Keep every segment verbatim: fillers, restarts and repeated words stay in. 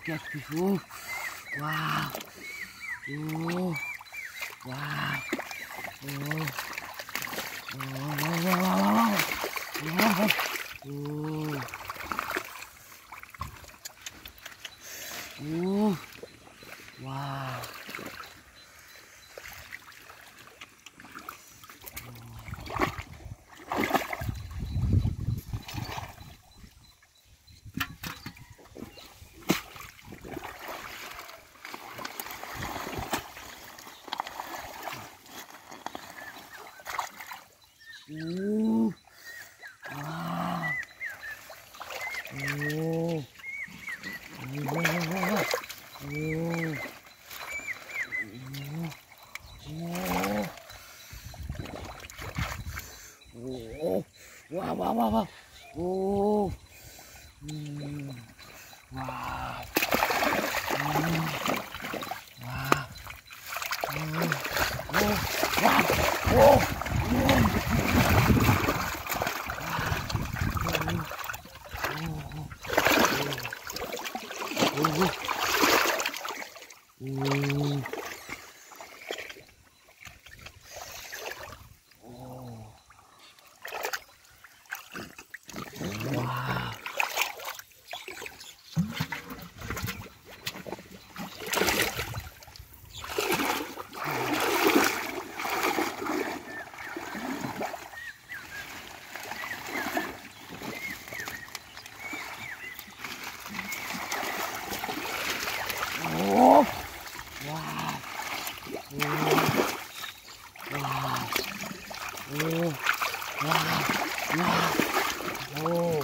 catfish. Oh, wow. Oh, wow. Oh, oh, wow, wow, wow, wow. Oh, oh, wow. Ooh, wow. Oh, oh, oh, oh, wow, wow, wow, wow. Oh, mm, wow. Mm, wow. Mm, oh, wow. Oh, oh, oh, wow. Oh, wow. Oh, wow. Oh, wow. Wow. Oh.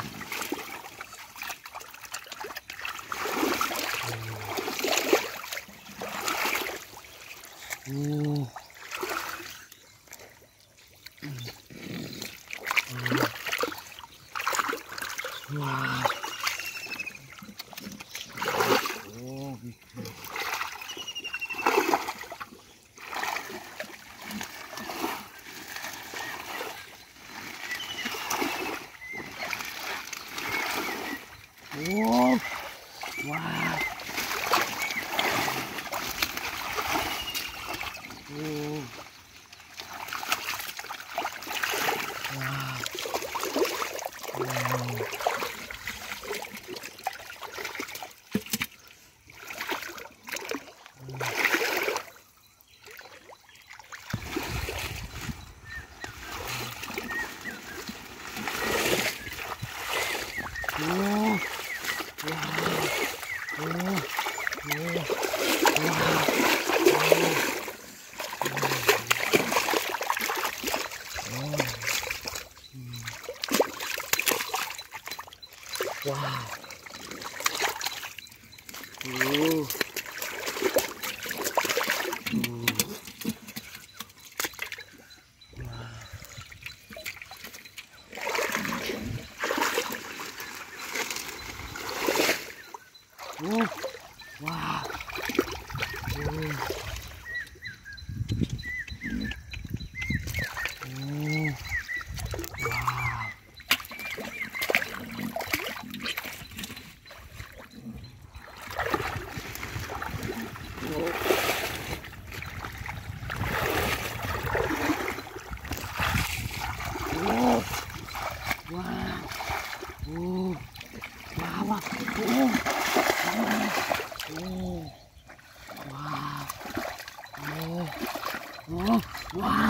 Oh. Wow. Oh, big fish. Oh, wow. Oh, wow. Oh. Oh, wow. Oh, oh, wow. Oh, wow. Oh. Oh, wow. Oh. Oh, wow. Oh, wow. Oh, wow, wow. Oh, oh, wow. Oh, oh, wow.